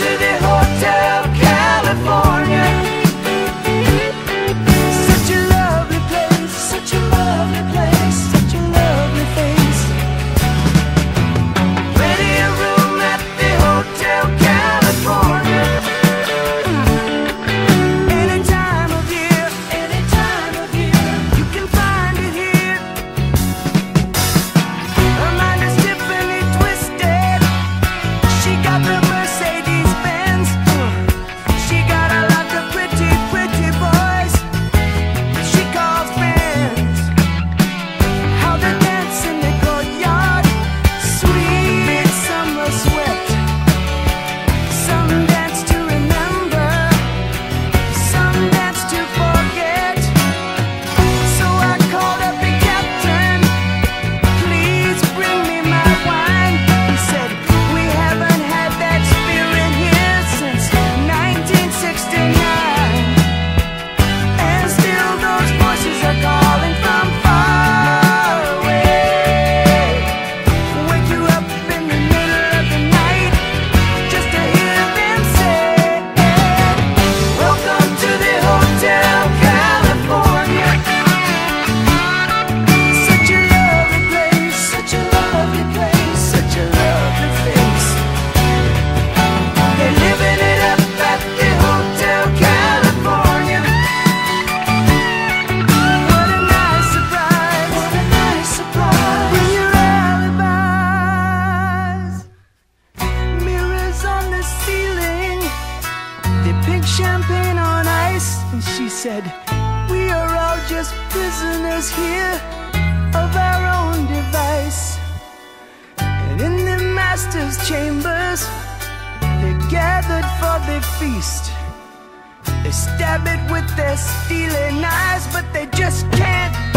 to the Hotel California. Such a lovely place, such a lovely place, such a lovely face. Plenty of room at the Hotel California. Any time of year, you can find it here. Her mind is Tiffany twisted. She got the Mercedes Benz. She got a lot of pretty, pretty boys she calls friends. How they dance in the courtyard, sweet summer sweat. Some dance to remember, some dance to forget. So I called up the captain, please bring me my wine. He said, we haven't had that spirit here since 1969. And still those voices are calling from far away. Wake you up in the middle of the night just to hear them say, welcome to the Hotel California. Such a lovely place, such a lovely place, such a lovely face. They're living it up at the Hotel California. What a nice surprise, what a nice surprise. Bring your alibis. Mirrors on the ceiling, the pink champagne on ice. And she said, we are all just prisoners here of our own device. And in the master's chambers, they're gathered for the feast. They stab it with their steely knives, but they just can't